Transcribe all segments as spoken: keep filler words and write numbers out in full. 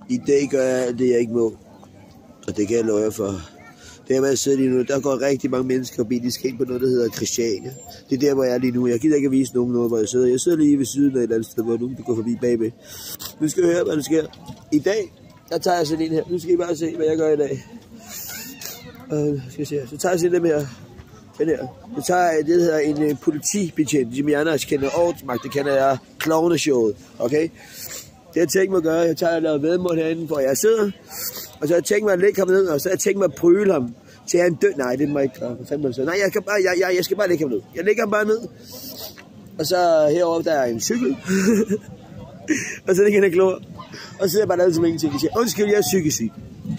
I dag gør jeg alt det, jeg ikke må. Og det kan jeg love for. Der hvor jeg sidder lige nu, der går rigtig mange mennesker forbi, de skal ind på noget, der hedder Christiania. Det er der, hvor jeg er lige nu. Jeg gider ikke at vise nogen noget, hvor jeg sidder. Jeg sidder lige ved siden af et eller andet sted, hvor nogen går forbi bagved. Nu skal vi høre, hvad der sker. I dag, der tager jeg sådan en her. Nu skal I bare se, hvad jeg gør i dag. Uh, skal jeg se. Så tager jeg sådan dem her. Den her. Så tager jeg det, der hedder en uh, politibetjent, som jeg annars kender Aarhusmagt. Det kender jeg klovneshowet. Okay? Det har jeg tænkt mig at gøre. Jeg tager og laver vedmål herinde, hvor jeg sidder. Og så har jeg tænkt mig at lægge ham ned, og så har jeg tænkt mig at prøve ham til han død. Nej, det må jeg ikke gøre. Nej, jeg, kan bare, jeg, jeg, jeg skal bare lægge ham ned. Jeg lægger ham bare ned. Og så herovre, der er en cykel. Og så ligger han klog. Og så sidder jeg bare lavet som ingenting. Jeg siger, undskyld, jeg er psykisk syg.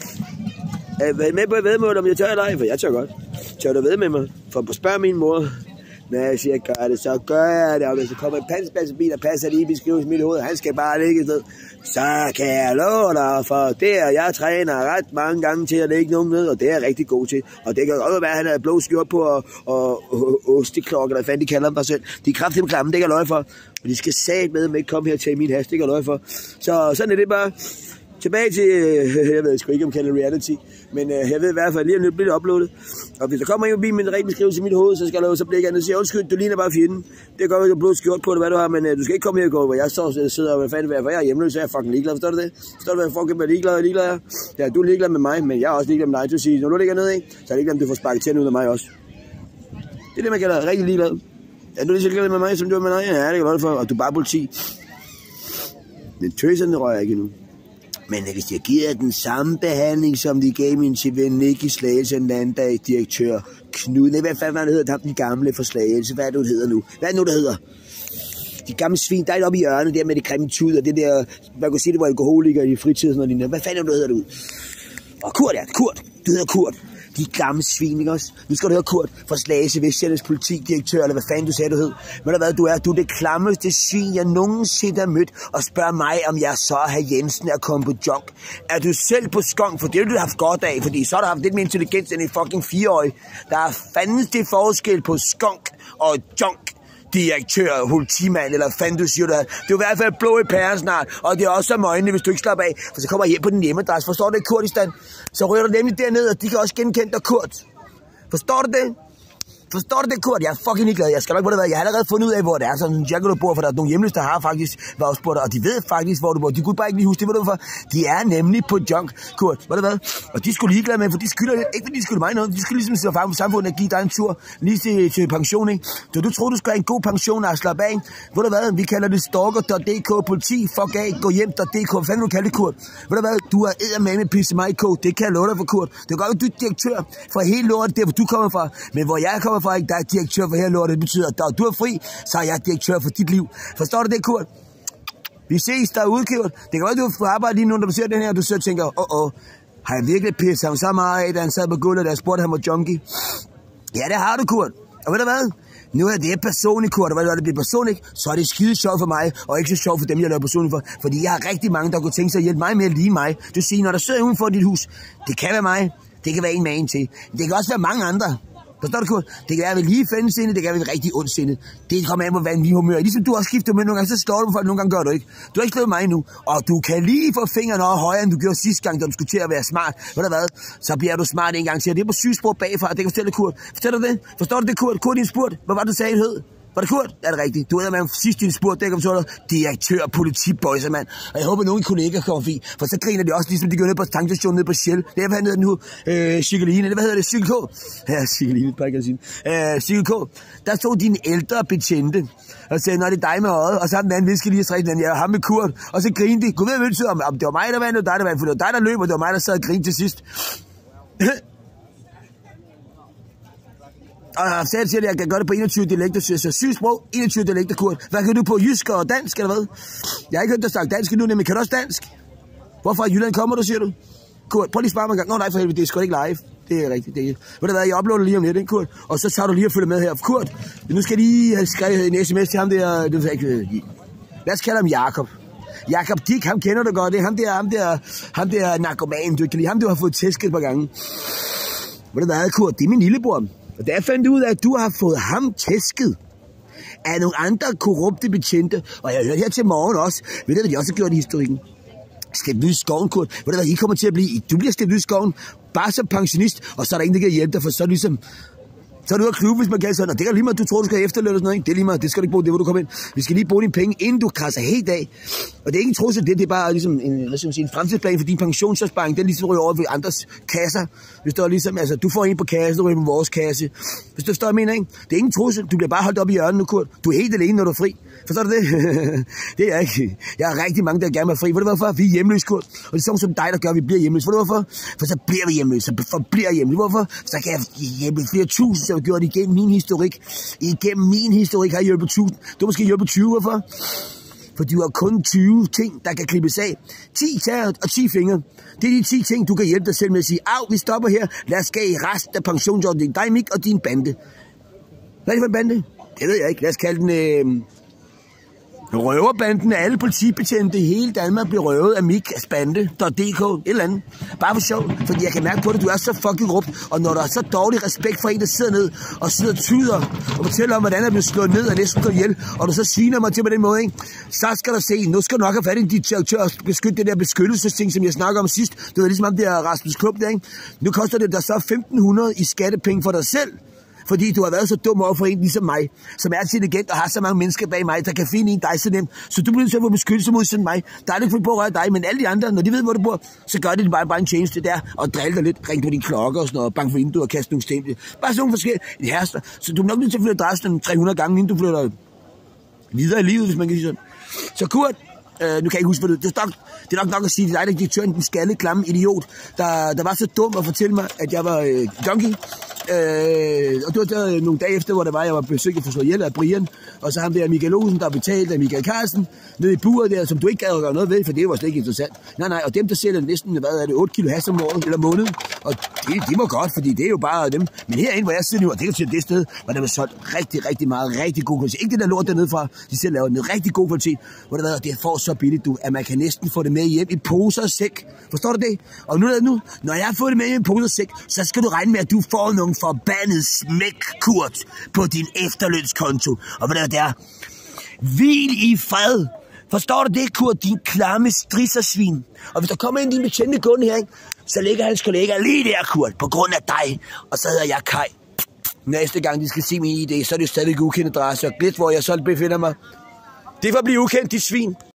Er I med på et vedmål, om jeg tør eller ej? For jeg tør godt. Tør du ved med mig? For at spørge min mor. Når jeg siger, gør det, så gør jeg det. Og hvis der kommer en panserbil, der passer lige beskrives i mit hoved, han skal bare ligge et sted. Så kan jeg love dig, for det er, jeg træner ret mange gange til at lægge nogen ned, og det er jeg rigtig god til. Og det kan godt være, at han har blå skjort på, og, og, og osteklokke, eller hvad fanden de kalder dem der selv. De er kraftigt klamme, det kan jeg løje for. Og de skal sat med, med ikke komme her til min hast, det kan jeg løje for. Så sådan er det bare. Tilbage til, øh, jeg ved sgu ikke, om jeg kalder det reality, men øh, jeg ved i hvert fald, lige nu bliver det uploadet. Og hvis der kommer en forbi med en rigtig beskrivelse i mit hoved, så skal jeg lave, så bliver jeg gerne og sige, undskyld, du ligner bare fjenden. Det kan godt være, du har blå skjort på det, hvad du har, men øh, du skal ikke komme her og gå, hvor jeg står og sidder og hvad fanden, for jeg er hjemløs, så er jeg fucking ligeglad. Forstår du det? Forstår du, hvad jeg fucking er ligeglad og ligeglad er? Ja, du er ligeglad med mig, men jeg er også ligeglad med dig. Du siger, når du ligger ned, ikke, så er det ikke, om du får sparket tænder ud af mig også. Det er det, man kalder rigtig ligeglad. Er du lige så ligeglad med mig, som du er med dig? Ja, det kan godt for, og du er bare politi. Den tøserne rører jeg ikke endnu. Men hvis jeg giver den samme behandling, som de gav min til ven Nicky Slagelse en anden dag, direktør Knud. Nej, hvad fanden han hedder, ham den gamle for Slagelse. Hvad er det, du hedder nu? Hvad er det nu, der hedder? De gamle svin, der er oppe i hjørnet, der med det kremitud, og det der, man kan sige, det var alkoholiker i fritiden og lignende. Hvad fanden er du, hedder du? Og Kurt, ja, Kurt. Du hedder Kurt. De gamle svin, ikke også? Nu skal du høre Kurt fra Slagelse, Vestsjællands politidirektør, eller hvad fanden du sagde, du hed. Men der hvad du er, du er det klammeste svin, jeg nogensinde har mødt, og spørger mig, om jeg så er Jensen er kommet på junk. Er du selv på skunk? For det har du haft godt af, fordi så har du haft lidt mere intelligens end en fucking fireårig. Der er fandens det forskel på skunk og junk. Direktør, politimand, eller fanden du siger, du er. Det er jo i hvert fald blå i pæren snart, og det er også om øjnene, hvis du ikke slapper af, for så kommer jeg hjem på din hjemmedress. Forstår du det, Kurdistan? Så rører du nemlig derned, og de kan også genkende dig, Kurt. Forstår du det? Forstår du det, Kurt? Jeg er fucking glad. Jeg skal nok på det være. Jeg har allerede fundet ud af, hvor det er. Sådan, jeg kan du bor, for der er nogle hjemløse, der har faktisk været også på dig, og de ved faktisk, hvor du bor. De kunne bare ikke lige huske det, ved du hvorfor? De er nemlig på junk, Kurt. Ved du hvad? Og de skulle ligeglade med, for de skylder ikke, fordi de skylder mig noget. De skulle ligesom sige for samfundet at give dig en tur lige til, til pension, ikke? Så du tror, du skal have en god pension og slappe af. Ved du hvad? Vi kalder det stalker punktum d k, politi, fuck af, gå hjem punktum d k. Hvad fanden du kalder det, Kurt? Ved du hvad? Du er eddermame med pisse mig i kog. Det kan jeg love dig for, Kurt. Det kan godt være, du er direktør for hele lortet der, hvor du kommer fra. Men hvor jeg kommer fra, ikke? Der er direktør for her lortet. Det betyder, at du er fri, så er jeg direktør for dit liv. Forstår du det, Kurt? Vi ses derude, Kurt. Det kan være, at du får arbejde lige nu, når du ser den her, og du så tænker, åh, åh, har jeg virkelig pisset ham så meget af, da han sad på gulvet, da jeg spurgte ham var junkie? Ja, det har du, Kurt. Og ved du hvad? Nu er det personligt, Kurt, og når det bliver personligt, så er det skide sjovt for mig, og ikke så sjovt for dem, jeg laver personligt for. Fordi jeg har rigtig mange, der kunne tænke sig at hjælpe mig med at ligne mig. Du siger, når der sidder uden for dit hus, det kan være mig, det kan være en med en til. Det kan også være mange andre. Forstår du, Kurt? Det kan være ved lige fændesinde, det kan være ved rigtig ondsinde. Det kommer an på, hvad vi humør. Ligesom du har skiftet med nogle gange, så slår du for, nogle gange gør du ikke. Du har ikke slået mig nu, og du kan lige få fingrene over højere, end du gjorde sidste gang, da du skulle til at være smart. Ved du hvad? Så bliver du smart en gang til. Det er på sygsprog bagfra, det kan fortælle Kurt. Fortæller du det? Forstår du det, Kurt? Kurt, din spurgt. Hvad var det, du sagde, hed? Var det Kurt? Er det rigtigt? Du er med sidst din spurgt, der kan forstå dig. Direktør, politibøjser, mand. Og jeg håber, at nogle kolleger kommer forbi, for så griner de også, ligesom de går ned på tankstationen, ned på Shell. Det er, hvad hedder den nu? Øh, Cykeline. Hvad hedder det? Cykel K? Ja, Cykeline, bare kan jeg sige. Øh, Cykel K. Der stod dine ældre betjente og sagde, når det er dig med øjet, og så har den anden viske lige at strække den, jeg ham med Kurt. Og så grinede de. Gud ved, hvad det betyder, om det var mig, der var, eller dig, der var, for det var dig, der løb, og det var mig, der sad og grinede til sidst. Og jeg sagde til dig, at jeg kan gøre det på enogtyve dialekter, så jeg siger syv sprog, enogtyve dialekter, Kurt. Hvad kan du på jysk og dansk, eller hvad? Jeg har ikke hørt dig snakke dansk endnu, men kan du også dansk? Hvorfor i Jylland kommer du, siger du? Kurt, prøv lige at spare mig en gang. Nå nej, for helvede, det er sgu ikke live. Det er rigtigt, det er. Ved du hvad, jeg uploader lige om lidt, ikke, Kurt? Og så tager du lige og følger med her. Kurt, nu skal jeg lige have skrevet en sms til ham der, det er ikke, lad os kalde ham Jakob. Jakob Dick, ham kender du godt, det er ham der, ham der, ham der narkoman, du kan lide ham, du har fået tæsket et par gange. Ved du hvad, Kurt, det er min lillebror. Og der fandt du ud af, at du har fået ham tæsket af nogle andre korrupte betjente. Og jeg har hørt her til morgen også, ved du hvad de også har gjort i historikken? slæbt ud i skoven, Kurt. Ved du hvad, I kommer til at blive, du bliver slæbt ud i skoven, bare som pensionist, og så er der ingen, der kan hjælpe dig, for så er det ligesom, så er du ude af klub, hvis man kan sådan, og det er lige meget, du tror, du skal have efterløn og sådan noget, ikke? Det er lige meget, det skal du ikke bruge, det hvor du kommer ind. Vi skal lige bruge dine penge, inden du krasser helt af. Og det er ikke en trussel, det, det er bare ligesom en, hvad skal man sige, en fremtidsplan for din pensionsopsparing, den ligesom ryger over ved andres kasser. Hvis du er ligesom, altså, du får en på kasse, du ryger på vores kasse. Hvis du står og mener, ikke? Det er ingen trussel, du bliver bare holdt op i hjørnet nu, Kurt. Du er helt alene, når du er fri. Forstår du det? Det er jeg ikke. Jeg har rigtig mange, der gerne vil fri. Ved du hvorfor? Vi er hjemløse, Kurt. Og det er sådan som dig, der gør, at vi bliver hjemløse. Ved du hvorfor? For så bliver vi hjemløse, så forbliver hjemløse. Hvorfor? Så kan jeg hjælpe flere tusind, som har gjort det igennem min historik. Igennem min historik har jeg hjulpet tusind. Du har måske hjulpet tyve, hvorfor? For du har kun tyve ting, der kan klippes af. ti tæer og ti fingre. Det er de ti ting, du kan hjælpe dig selv med at sige, au, vi stopper her. Lad os skære i resten af pensionsordningen. Dig, Mik, og din bande. Hvad er det for en bande? Det ved jeg ikke. Lad os kalde den øh, røverbanden af alle politibetjente i hele Danmark bliver røvet af Mikas bande. .dk, et eller andet. Bare for sjov, fordi jeg kan mærke på det, du er så fucking rupt. Og når der er så dårlig respekt for en, der sidder ned og sidder og tyder og fortæller om, hvordan jeg bliver slået ned og næsten går ihjel, og du så sviner mig til på den måde, ikke? Så skal du se, nu skal du nok have fat i dit direktør og beskytte det der beskyttelsesting, som jeg snakker om sidst. Det var ligesom om det er Rasmus Klub der, ikke? Nu koster det der så femten hundrede i skattepenge for dig selv. Fordi du har været så dum over for en ligesom mig, som er intelligent og har så mange mennesker bag mig, der kan finde en dig så nemt. Så du bliver nødt til at få beskyttelse mod sådan mig. Der er det ikke på at røre dig, men alle de andre, når de ved, hvor du bor, så gør det bare, bare en tjeneste der, og drille dig lidt, ring på dine klokker og sådan noget, bank for vinduet og kaste nogle sten. Bare sådan nogle forskellige herster. Så du er nok nødt til at flytte adressen tre hundrede gange, inden du flytter videre i livet, hvis man kan sige sådan. Så Kurt, øh, nu kan jeg ikke huske, hvad det er. Det er nok, det er nok nok at sige, det er dig, der direktøren, den skalle, klamme idiot, der, der var så dum at fortælle mig, at jeg var øh, junkie. Øh, og det var der nogle dage efter, hvor der var, jeg var besøgt for slået ihjel af Brian, og så ham der Michael Olsen, der betalt af Michael Carlsen, nede i buret der, som du ikke gad at gøre noget ved, for det var slet ikke interessant. Nej, nej, og dem, der sælger næsten, hvad er det, otte kilo hash om året, eller måned, og det, det må godt, fordi det er jo bare dem. Men herinde, hvor jeg sidder nu, og det er til det sted, hvor der var solgt rigtig, rigtig meget, rigtig god kvalitet. Ikke det der lort dernede fra, de selv laver den rigtig god kvalitet, hvor der det får så billigt, du, at man kan næsten få det med hjem i poser og sæk. Forstår du det? Og nu, nu når jeg har fået det med hjem i poser og sæk, så skal du regne med, at du får nogle forbandet smæk, Kurt, på din efterlønskonto. Og hvad der er? Hvil i fred. Forstår du det, Kurt, din klamme strissersvin? Og hvis der kommer en din betjente gående her, ikke, så ligger hans kollega lige der, Kurt, på grund af dig. Og så hedder jeg Kai. Næste gang de skal se min I D, så er det stadig ukendt adresse. Og glæt, hvor jeg så befinder mig. Det er for at blive ukendt, dit svin.